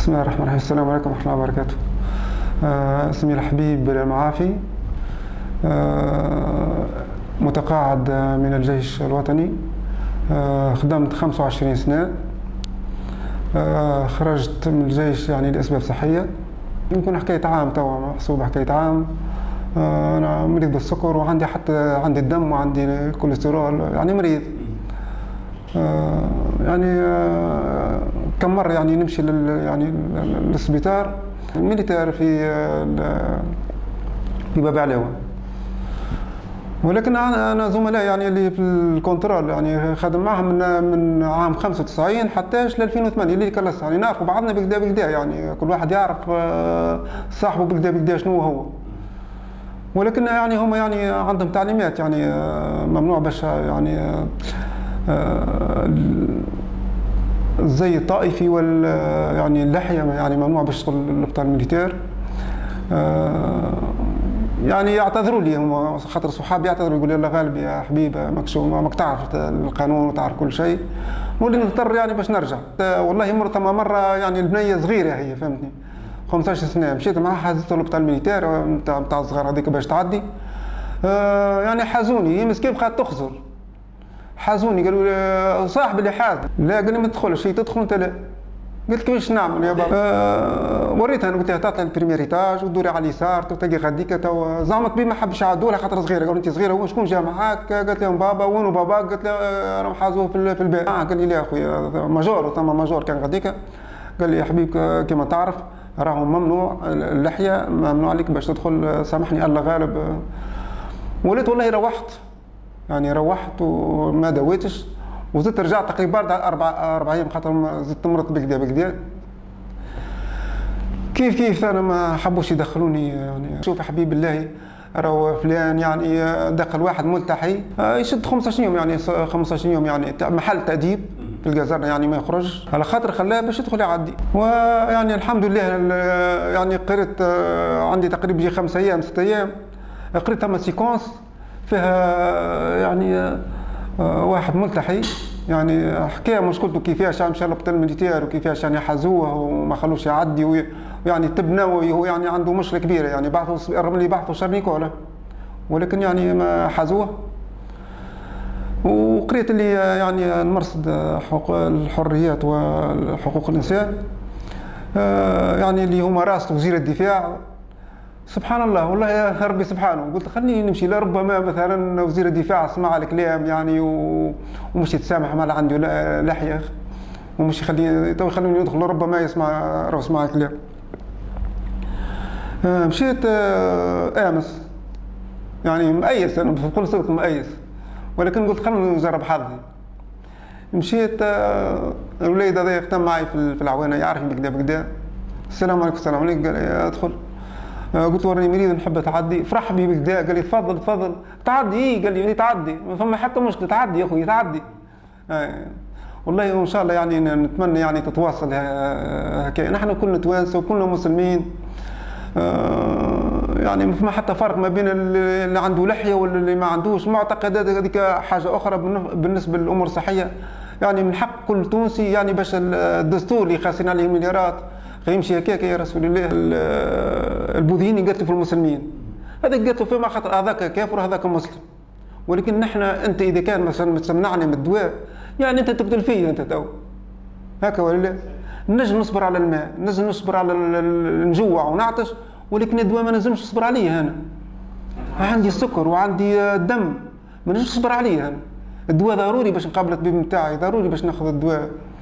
بسم الله الرحمن الرحيم. السلام عليكم ورحمة الله وبركاته. اسمي الحبيب المعافي، متقاعد من الجيش الوطني. خدمت 25 سنة. خرجت من الجيش يعني لأسباب صحية، يمكن حكاية عام توا، محسوبة حكاية عام. أنا مريض بالسكر وعندي حتى عندي الدم وعندي كوليسترول، يعني مريض. يعني كم مرة يعني نمشي يعني للسبيطار الميليتير في باب علوة، ولكن أنا زملاء يعني اللي في الكونترول يعني خادم معهم من عام 95 حتى ل 2008 اللي كلست، يعني نعرفوا بعضنا بكدا بكدا، يعني كل واحد يعرف صاحبه بكدا بكدا شنو هو. ولكن يعني هم يعني عندهم تعليمات، يعني ممنوع باش يعني الزي الطائفي يعني اللحية يعني ممنوع باش تدخل الابطال الميليتير. يعني يعتذروا لي هم، خاطر صحابي يعتذروا يقولوا لي غالب يا حبيب ماك تعرف القانون وتعرف كل شيء، ولي نضطر يعني باش نرجع. والله مرة يعني البنية صغيرة هي، فهمتني، 15 سنة مشيت معها حازته الابطال الميليتير نتاع الصغار هذيك باش تعدي. يعني حازوني، هي مسكين بقات تخزر، حازوني قالوا لي صاحبي اللي حاز، لا قال لي ما تدخلش، هي تدخل انت لا. قلت كيفاش نعمل يا بابا؟ وريتها انا، قلت لها تطلع البريمير ايتاج ودوري على اليسار تلقي غاديك تو. زعمت بي ما حبش يعدولها خاطر صغيره، قالوا انت صغيره وشكون جا معاك؟ قالت لهم بابا. وينو بابا؟ قالت له راهم حازوه في البيت. قال لي لا اخويا ماجور، ثم ماجور كان غاديك. قال لي يا حبيب كما تعرف راهم ممنوع اللحيه، ممنوع عليك باش تدخل، سامحني الله غالب. وليت والله روحت وما دويتش، وزدت رجعت تقريبا بعد 4 ايام خاطر زدت مرضت بكدا بكدا. كيف انا ما حبوش يدخلوني. يعني شوف يا حبيب الله، راهو فلان يعني دخل واحد ملتحي يشد 15 يوم، يعني 15 يوم يعني محل تأديب في الجزائر، يعني ما يخرج على خاطر خلاه باش يدخل يعدي. ويعني الحمد لله يعني قريت عندي تقريبا يجي 5 ايام 6 ايام، قريت ثم سيكونس فيها يعني واحد ملتحي يعني حكايه مشكلته كيفاش مشى للابطال الميليتير وكيفاش يعني حزوه وما خلوش يعدي، ويعني طب نووي هو يعني عنده مشكله كبيره، يعني بعثوا رغم اللي بعثوا شرنيكولا ولكن يعني ما حزوه. وقريت اللي يعني المرصد حقوق الحريات وحقوق الانسان، يعني اللي هما راس وزير الدفاع. سبحان الله والله يا ربي سبحانه، قلت خليني نمشي لربما مثلا وزير الدفاع سمع الكلام يعني ومش يتسامح مع عنده لحيه، ومش يخليني ندخل ربما يسمع الكلام. مشيت امس يعني مأيس، انا بكل صدق مأيس، ولكن قلت خليني نجرب حظي. مشيت الوليد هذا يختم معي في العوانه، يعرفني بكدا بكدا. السلام عليكم. السلام عليكم. قال لي ادخل. قلت وراني مريض نحب تعدي. فرح بي بكدا، قال لي تفضل تعدي. قال لي تعدي ما فما حتى مشكله، تعدي يا اخوي تعدي. والله وان شاء الله يعني نتمنى يعني تتواصل هكا، نحن كلنا توانسه وكلنا مسلمين. يعني ما فما حتى فرق ما بين اللي عنده لحيه واللي ما عندوش. معتقدات هذيك حاجه اخرى بالنسبه للامور الصحيه، يعني من حق كل تونسي يعني باش الدستور اللي خاسرين عليه مليارات يمشي هكاك. يا رسول الله البوذيين يقتلوا في المسلمين، هذا قتلوا فيما خاطر هذاك كافر وهذاك مسلم. ولكن نحن انت اذا كان مثلا تمنعني من الدواء، يعني انت تقتل فيا انت تو هكا ولا لا؟ نجم نصبر على الماء، نجم نصبر على نجوع ونعطش، ولكن الدواء ما نجمش نصبر عليه. انا عندي السكر وعندي الدم، ما نجمش نصبر عليه. انا الدواء ضروري باش نقابل الطبيب نتاعي، ضروري باش ناخذ الدواء.